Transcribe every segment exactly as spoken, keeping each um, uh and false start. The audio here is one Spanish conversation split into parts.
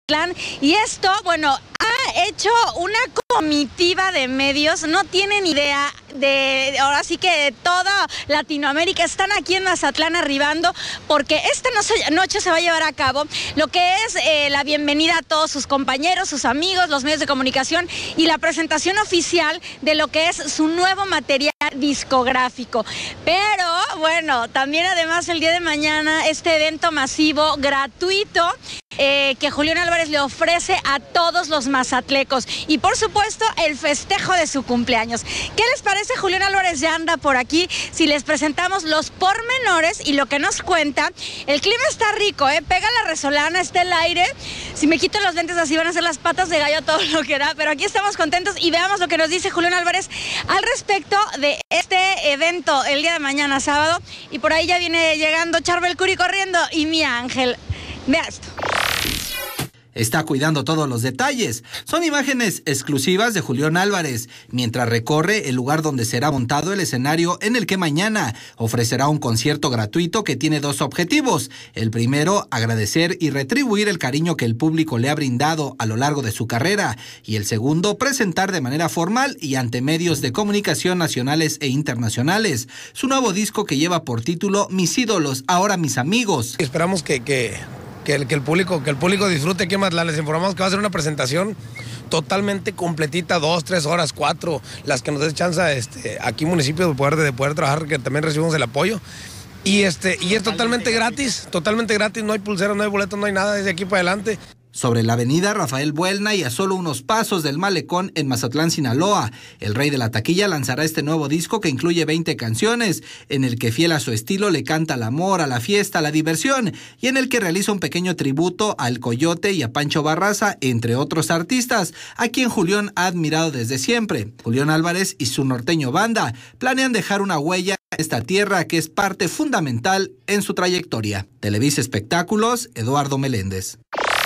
Mazatlán. Y esto, bueno, ha hecho una comitiva de medios, no tienen idea de, ahora sí que de toda Latinoamérica están aquí en Mazatlán arribando, porque esta noche se va a llevar a cabo lo que es eh, la bienvenida a todos sus compañeros, sus amigos, los medios de comunicación y la presentación oficial de lo que es su nuevo material discográfico. Pero bueno, también además el día de mañana este evento masivo gratuito Eh, que Julián Álvarez le ofrece a todos los mazatlecos y por supuesto el festejo de su cumpleaños. ¿Qué les parece? Julián Álvarez ya anda por aquí. Si les presentamos los pormenores y lo que nos cuenta, el clima está rico, ¿eh? Pega la resolana, está el aire. Si me quito los lentes así van a ser las patas de gallo todo lo que da, pero aquí estamos contentos y veamos lo que nos dice Julián Álvarez al respecto de este evento el día de mañana sábado. Y por ahí ya viene llegando Charbel Curry corriendo y mi Ángel. Vea esto. Está cuidando todos los detalles. Son imágenes exclusivas de Julián Álvarez, mientras recorre el lugar donde será montado el escenario en el que mañana ofrecerá un concierto gratuito que tiene dos objetivos. El primero, agradecer y retribuir el cariño que el público le ha brindado a lo largo de su carrera. Y el segundo, presentar de manera formal y ante medios de comunicación nacionales e internacionales su nuevo disco que lleva por título Mis ídolos, ahora mis amigos. Esperamos que... que... Que el, que el público que el público disfrute aquí en Mazatlán. Les informamos que va a ser una presentación totalmente completita, dos, tres horas, cuatro, las que nos dé chance este, aquí municipio de poder, de poder trabajar, que también recibimos el apoyo. Y, este, y es totalmente gratis, totalmente gratis, no hay pulsera, no hay boletos, no hay nada, desde aquí para adelante. Sobre la avenida Rafael Buelna y a solo unos pasos del Malecón en Mazatlán, Sinaloa, el rey de la taquilla lanzará este nuevo disco que incluye veinte canciones, en el que fiel a su estilo le canta al amor, a la fiesta, a la diversión, y en el que realiza un pequeño tributo al Coyote y a Pancho Barraza, entre otros artistas, a quien Julián ha admirado desde siempre. Julián Álvarez y su norteño banda planean dejar una huella en esta tierra que es parte fundamental en su trayectoria. Televisa Espectáculos, Eduardo Meléndez.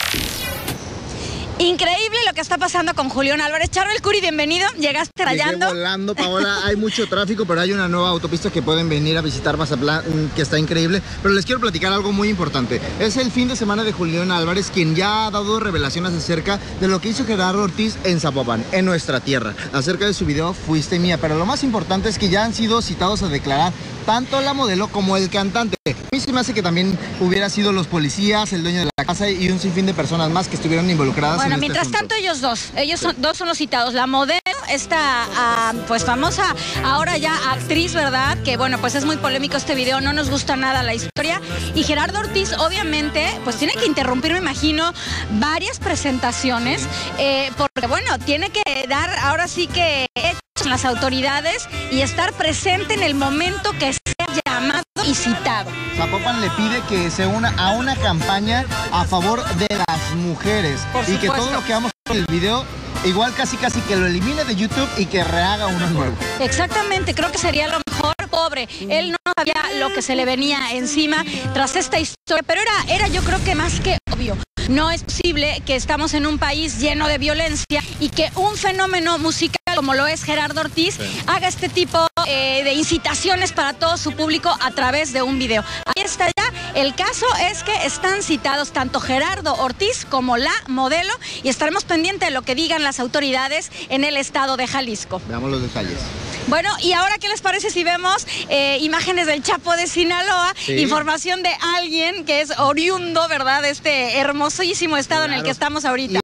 Increíble lo que está pasando con Julián Álvarez. Charbel Curry, bienvenido. Llegaste rayando. Llegué volando, Paola. Hay mucho tráfico, pero hay una nueva autopista que pueden venir a visitar Mazatlán, que está increíble. Pero les quiero platicar algo muy importante. Es el fin de semana de Julián Álvarez, quien ya ha dado revelaciones acerca de lo que hizo Gerardo Ortiz en Zapopan, en nuestra tierra. Acerca de su video Fuiste Mía. Pero lo más importante es que ya han sido citados a declarar tanto la modelo como el cantante. A mí se me hace que también hubiera sido los policías, el dueño de la casa y un sinfín de personas más que estuvieron involucradas. Bueno, en mientras este tanto ellos dos, ellos son, dos son los citados. La modelo, esta uh, pues famosa, ahora ya actriz, ¿verdad? Que bueno, pues es muy polémico este video, no nos gusta nada la historia. Y Gerardo Ortiz, obviamente, pues tiene que interrumpir, me imagino, varias presentaciones, eh, porque bueno, tiene que dar ahora sí que las autoridades y estar presente en el momento que sea llamado y citado. Zapopan le pide que se una a una campaña a favor de las mujeres. Por y supuesto. que todo lo que vamos en el video, igual casi casi que lo elimine de YouTube y que rehaga uno nuevo. Exactamente, creo que sería lo mejor. Pobre, él no sabía lo que se le venía encima tras esta historia, pero era, era yo creo que más que obvio. No es posible que estamos en un país lleno de violencia y que un fenómeno musical como lo es Gerardo Ortiz sí. haga este tipo eh, de incitaciones para todo su público a través de un video. Ahí está ya, el caso es que están citados tanto Gerardo Ortiz como la modelo y estaremos pendientes de lo que digan las autoridades en el estado de Jalisco. Veamos los detalles. Bueno, y ahora, ¿qué les parece si vemos eh, imágenes del Chapo de Sinaloa? Sí. Información de alguien que es oriundo, ¿verdad? De este hermosísimo estado claro. en el que estamos ahorita.